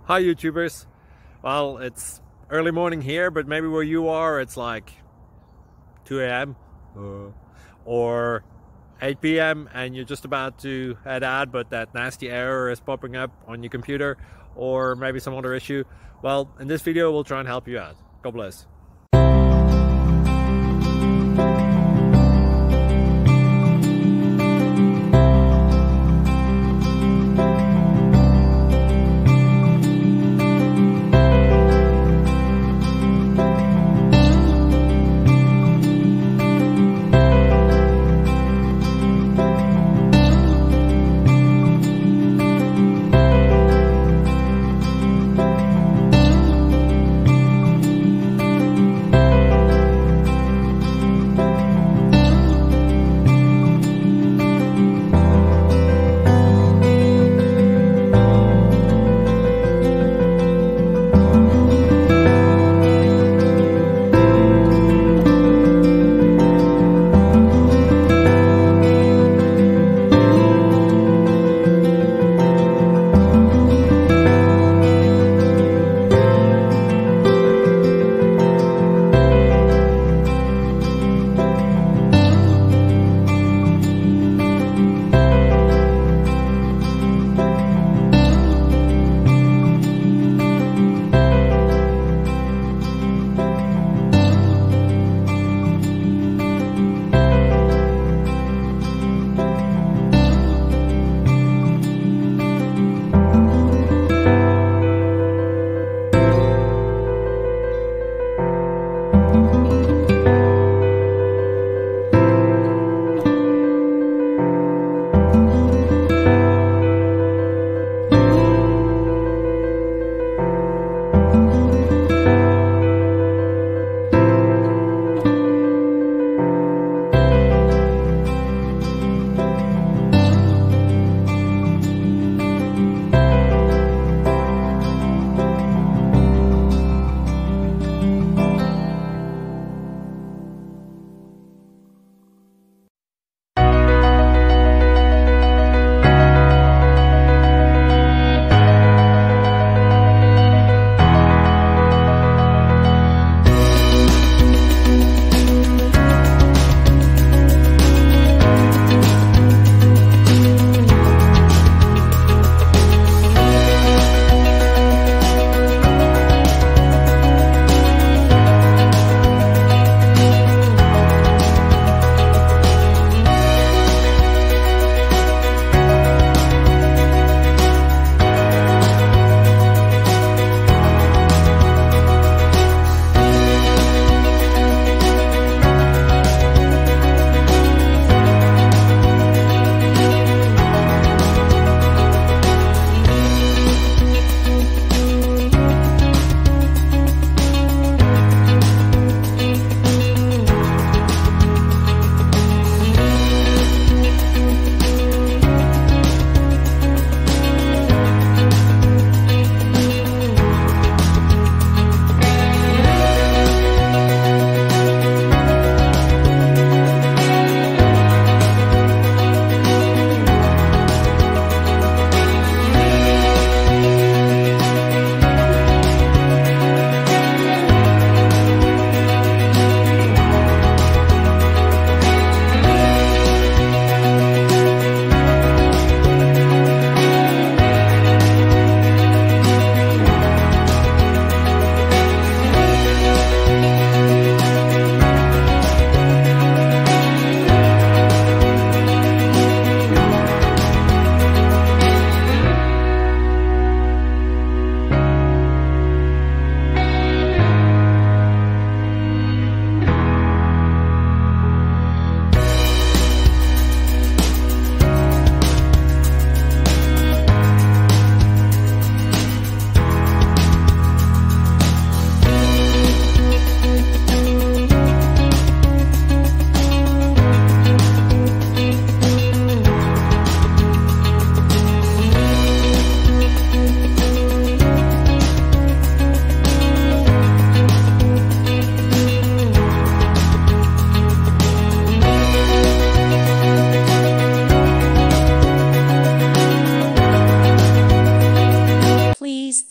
Hi YouTubers. Well, it's early morning here, but maybe where you are it's like 2 a.m. or 8 p.m. and you're just about to head out, but that nasty error is popping up on your computer, or maybe some other issue. Well, in this video we'll try and help you out. God bless.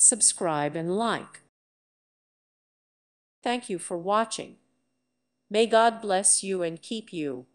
subscribe, and like. Thank you for watching. May God bless you and keep you.